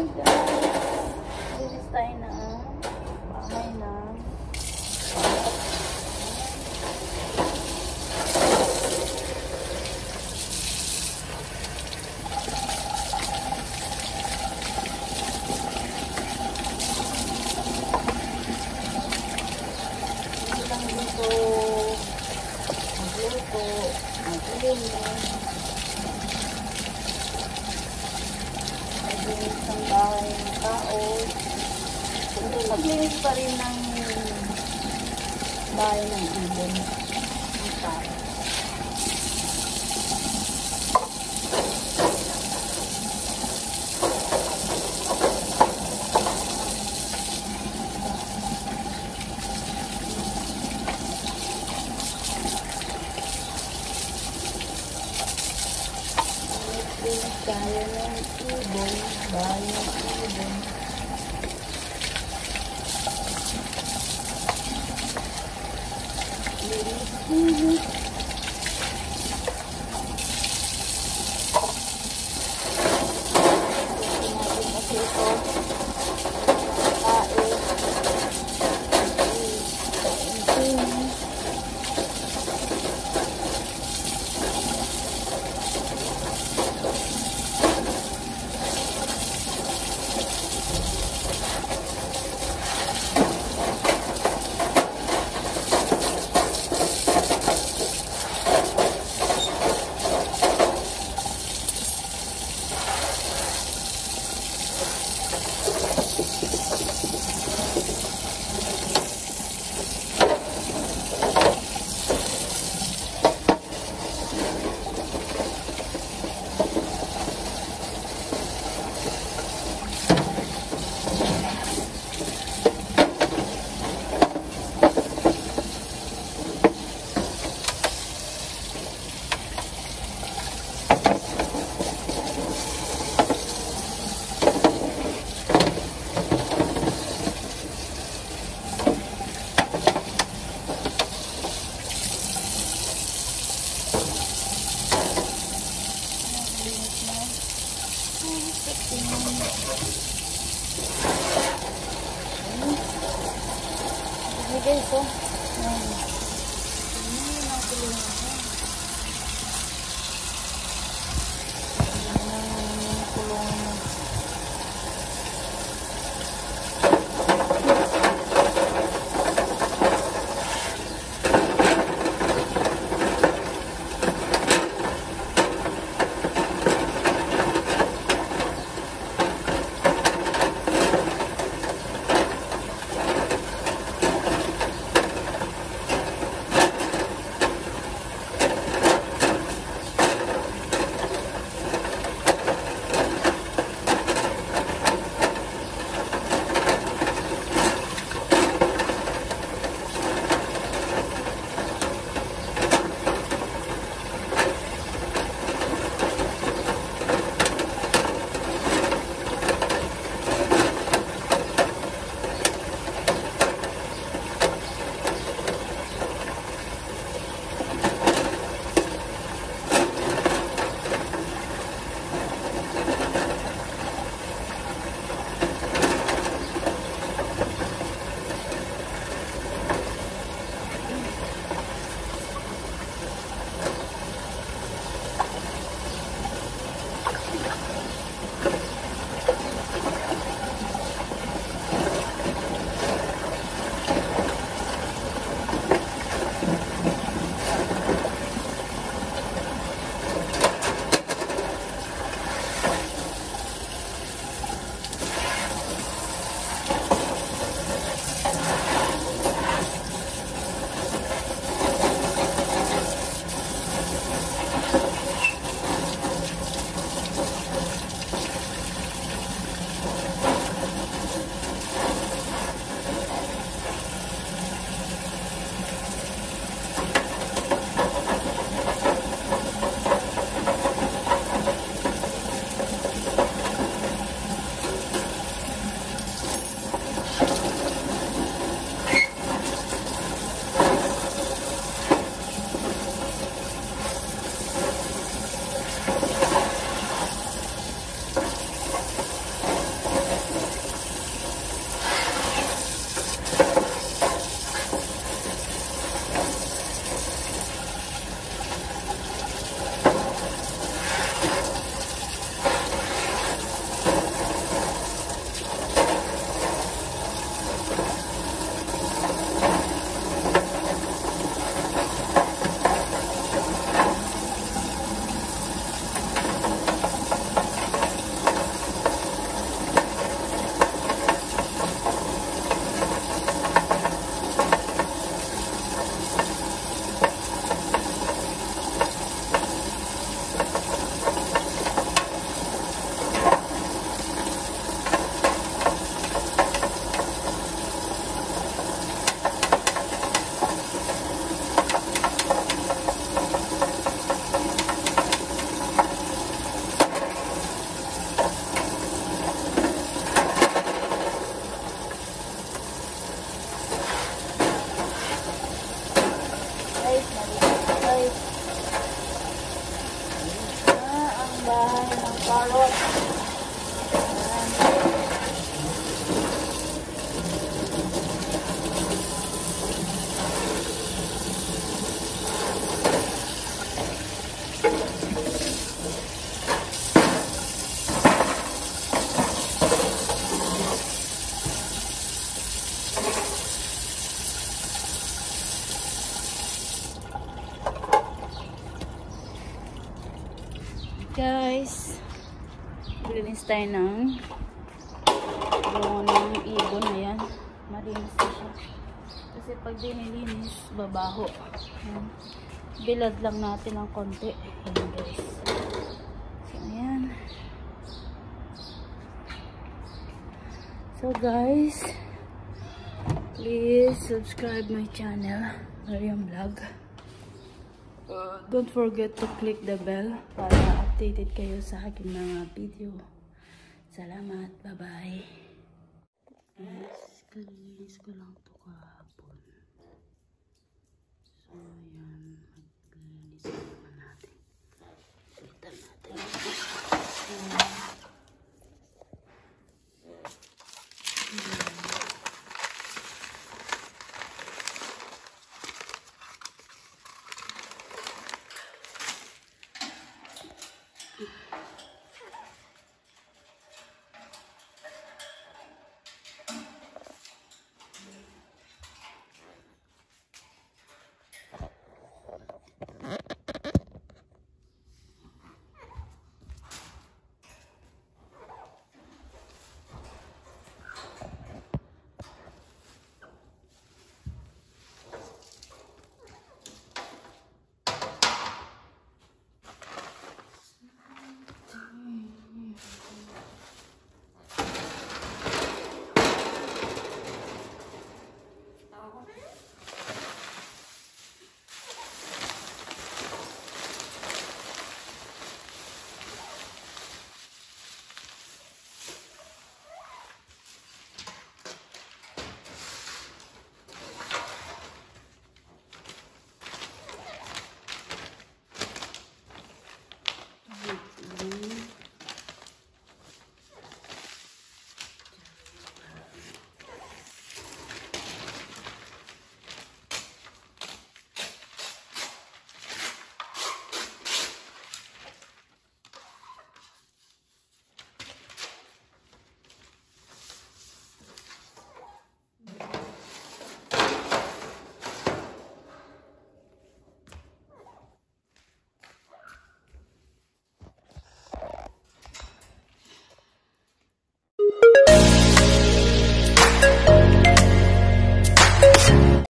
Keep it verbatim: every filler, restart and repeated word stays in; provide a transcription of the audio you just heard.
Hi guys! Lilis tayo na bahay na. Hindi lang dito magluto, maglinis. Maglinis ang bahay ng tao. Hindi maglinis pa rin ng bahay ng ibon ng tao. Linis tayo ng ibon, bahay ng ibon. Linis, linis. Natin kasi ito tae linis. Okay guys, oh. Ayan. Ayan ang kulungan. Ayan ang kulungan. Maglinis tayo ng bunga ng ibon. Ayan. Malinis na siya. Kasi pag dinilinis, babaho. Ayan. Bilad lang natin ng konti. Ayan guys. So ayan. So guys, please subscribe my channel, Mariam Vlog. Uh, don't forget to click the bell para updated kayo sa aking mga video. Salamat. Bye-bye. Guys, kalilinis ko lang ito kahapon. So, ayan. Maglinis naman natin. Kita natin.